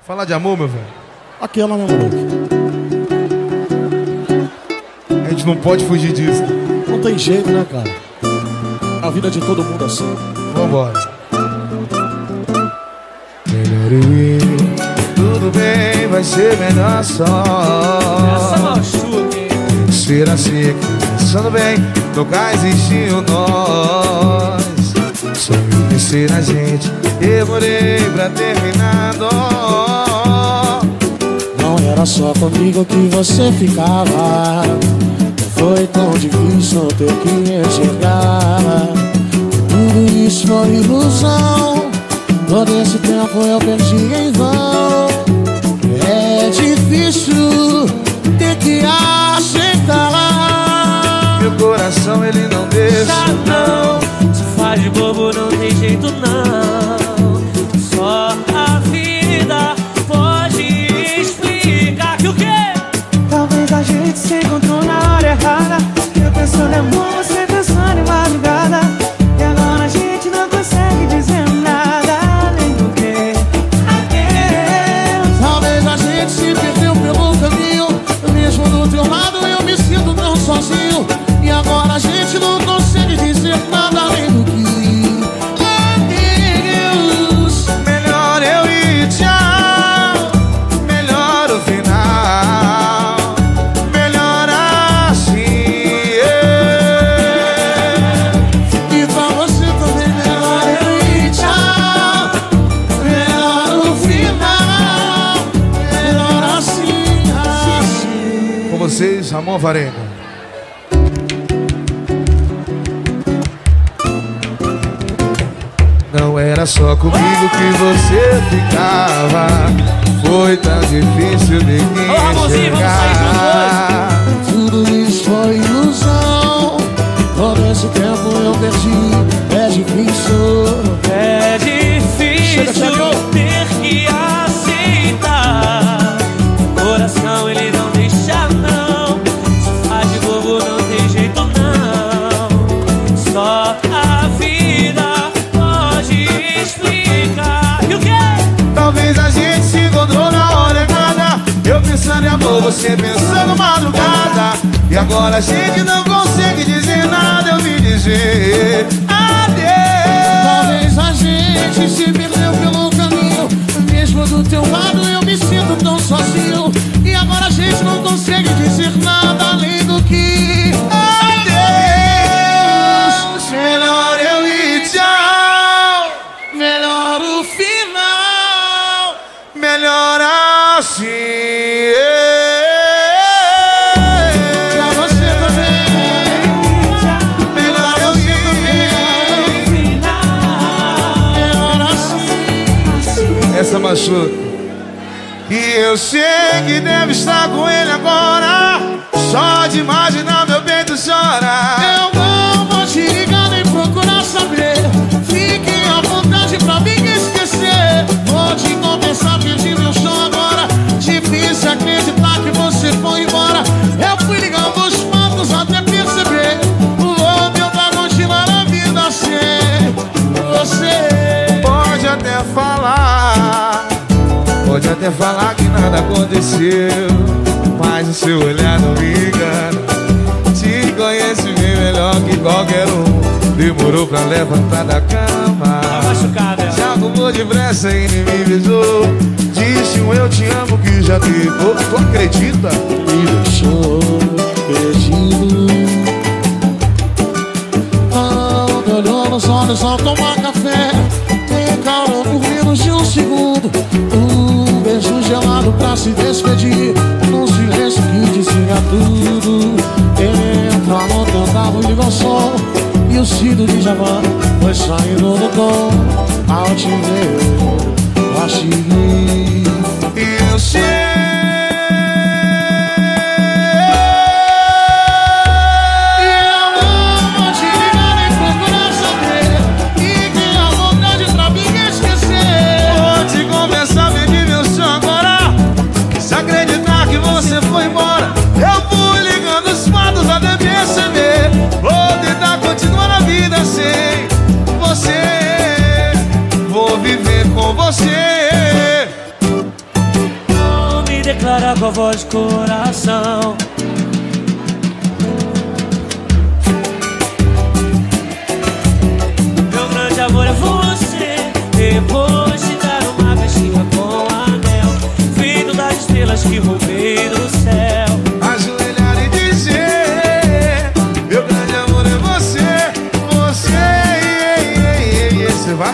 Falar de amor, meu velho. Aquela, meu moleque. A gente não pode fugir disso. Não tem jeito, né, cara? A vida de todo mundo é assim. Vambora. Melhor eu ir. Tudo bem, vai ser melhor só. Essa machuca, hein? Ser assim, pensando bem, nunca existiu nós. Só eu pensei na gente, demorei pra terminar. Não era só comigo que você ficava. Não foi tão difícil ter que enxergar. Tudo isso foi ilusão. Todo esse tempo eu perdi em vão. É difícil ter que aceitar. Meu coração ele não deixa. Não, se faz de bobo não tem jeito não. Só a vida pode explicar que o quê? Talvez a gente se encontrou na hora errada. Eu pensando em amor, você pensando em madrugada. E agora a gente não consegue dizer nada além do que adeus. Talvez a gente se perdeu pelo caminho. Mesmo do teu lado eu me sinto tão sozinho. E agora a gente não consegue dizer nada além do que adeus. Melhor eu ir, tchau. Melhor o final. Melhor assim. E pra você também melhor eu ir, tchau. Melhor o final. Melhor assim, assim. Com vocês, Ramon Varenga. Não era só comigo que você ficava. Foi tão difícil de Ramonzinho, vamos sair enxergar. Tudo isso foi ilusão. Todo esse tempo eu perdi. É difícil. É difícil ter que aceitar. O coração ele não deixa não. Se faz de bobo não tem jeito não. Só a vida pode explicar. E o quê? Talvez a gente se encontrou na hora errada. Eu pensando em amor, você pensando madrugada. E agora a gente não consegue dizer nada. Eu vim dizer adeus. Talvez a gente se perdeu pelo caminho. Mesmo do teu lado eu me sinto tão sozinho. E agora a gente não consegue dizer nada além do que adeus. Melhor eu ir, tchau. melhor o final. Melhor assim. Pra você também. Melhor eu ir. Melhor assim. Essa machuca. E eu sei que deve estar com ele agora. Só de imaginar meu peito chora. Eu não vou te ligar nem procurar saber. Fique à vontade pra me esquecer. Vou te confessar, perdi meu chão agora. Difícil acreditar que você foi embora. Eu fui ligando os fatos até perceber. Vou tentar continuar a vida sem você. Pode até falar. Pode até falar que nada aconteceu. Mas o seu olhar não me engana. Te conhece bem melhor que qualquer um. Demorou pra levantar da cama. Tá machucada ela. Já arrumou depressa e nem me beijou. Disse um eu te amo que já ficou. Tu acredita? Me deixou perdido. Não me olhou nos olhos ao tomar café. Me encarou por menos de um segundo. Um beijo gelado pra se despedir. Num silêncio que dizia tudo. Entra no teu carro e liga o som. E o Cido de Javan foi saindo do tom. Ao te ver, eu achei. E eu sei. Foi embora, eu fui ligando os fatos até perceber. Vou tentar continuar a vida sem você. Vou viver com você. declarar com a voz de coração. Meu grande amor é você. Depois de dar uma caixinha com anel, feito das estrelas que roubei do céu. Ajoelhar e dizer: meu grande amor é você. Você vai?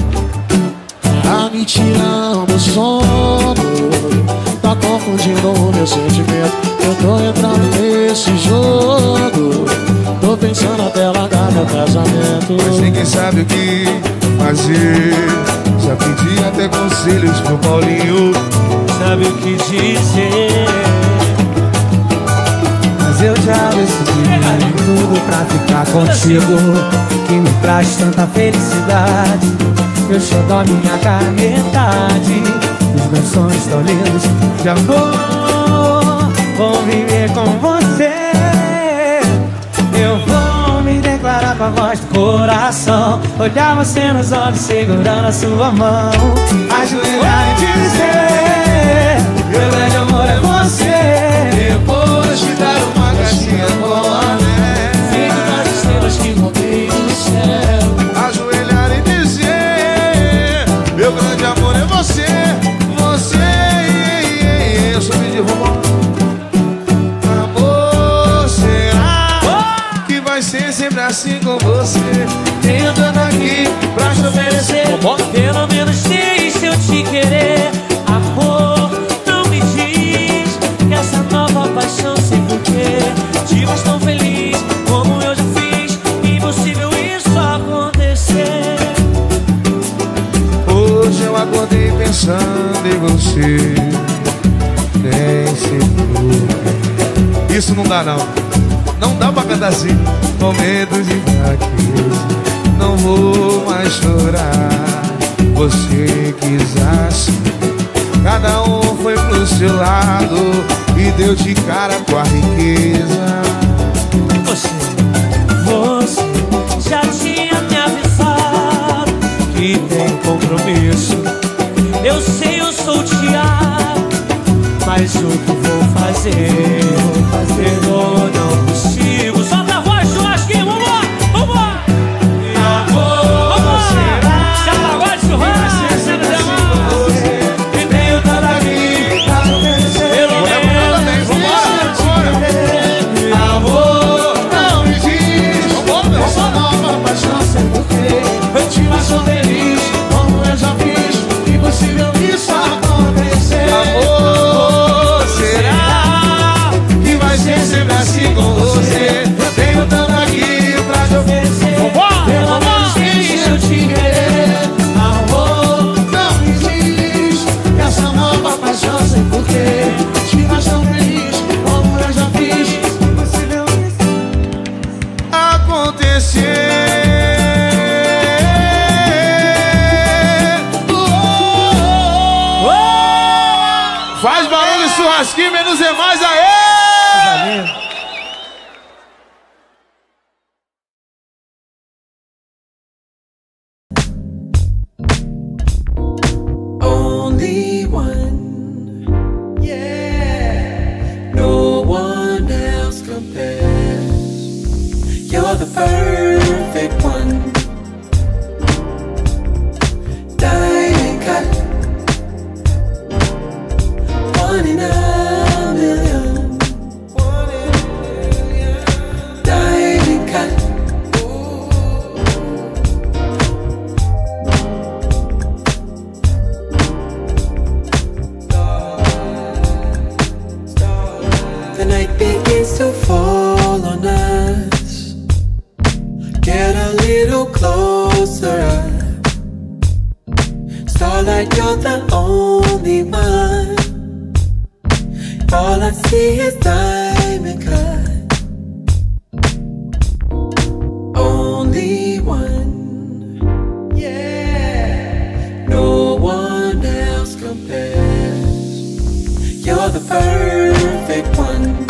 Tá me tirando o sono, tá confundindo o meu sentimento. Eu tô entrando nesse jogo, tô pensando até largar meu casamento. Mas ninguém sabe o que fazer. Já pedi até conselhos pro Paulinho. Sabe o que dizer? Mas eu já decidi tudo pra ficar contigo, que me traz tanta felicidade. Eu só dou a minha cara metade. Os meus sonhos tão lindos de amor, vou viver com você. Eu vou me declarar com a voz do coração, olhar você nos olhos segurando a sua mão, ajoelhar e dizer: meu grande amor é você. Depois de dar uma caixinha com anel, feito das estrelas que roubei do céu. ajoelhar e dizer: meu grande amor é você. Eu sou de romão. Amor, será que vai ser sempre assim com você? Tentando aqui pra te oferecer. Pelo menos deixa eu te querer. Amor, não me diz que essa nova paixão sem porquê te faz tão feliz como eu já fiz. Impossível isso acontecer. Hoje eu acordei pensando em você. Isso não dá não. Não dá pra cantar assim. Momento de fraqueza, não vou mais chorar. Você quis assim, cada um foi pro seu lado e deu de cara com a riqueza. Você já tinha me avisado que tem compromisso. Eu sei, eu sou o Thiago, mas o que vou fazer? Eu não consigo. Solta a voz, churrasquinho, vambora, vambora. Amor, será se a pagode churrasco, você me demora. e tenho tanto aqui pra te oferecer. Pelo menos Amor, não me diz Essa nova paixão sem porquê eu te faço feliz como eu já fiz. Impossível isso acontecer. amor, será que vai ser sempre assim com você? Eu tenho tanto aqui pra te oferecer. Pelo menos deixa eu te querer. Amor, não me diz que essa nova paixão sem porquê te faz tão feliz como eu já fiz. Impossível isso Acontecer. Faz barulho, churrasquinho, menos é mais, aê! Only one, yeah. No one else compares. You're the perfect one. Diamond cut, one in a million. Diamond cut. The night begins to fall on us. Get a little closer. Starlight, you're the only one. All I see is diamond cut. Only one, yeah. No one else compares. You're the perfect one.